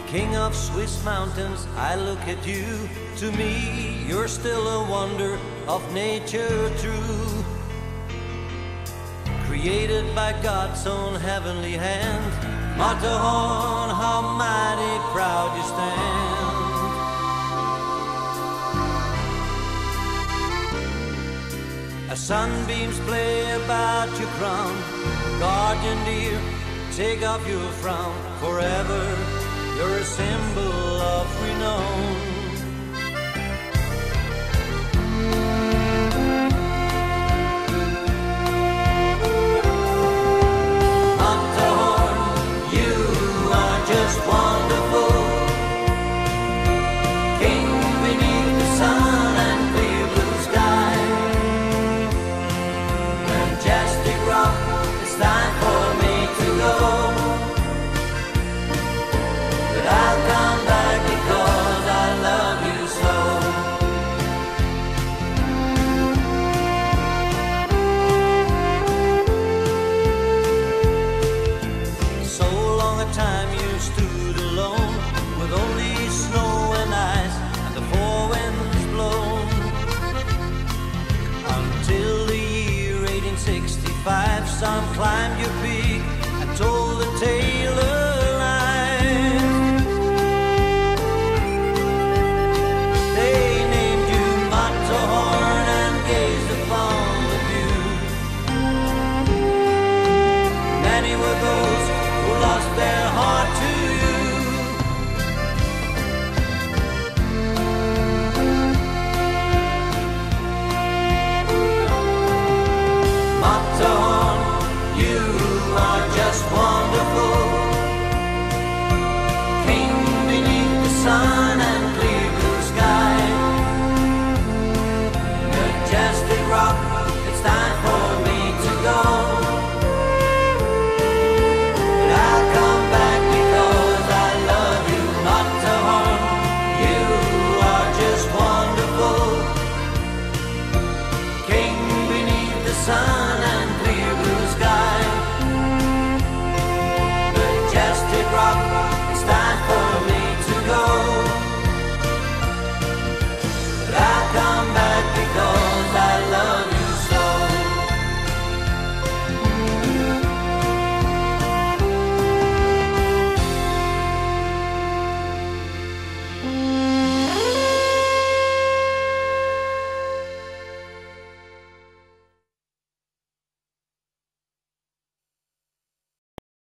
King of Swiss mountains, I look at you. To me, you're still a wonder of nature true. Created by God's own heavenly hand, Matterhorn, how mighty proud you stand. As sunbeams play about your crown, guardian dear, take off your frown. Forever, you're a symbol of renown. Time you stood alone, with only snow and ice and the four winds blown, until the year 1865. Some climbed your peak and told the tale of life. They named you Matterhorn and gazed upon the view. Many were those who lost their heart to you. Matterhorn, you are just wonderful.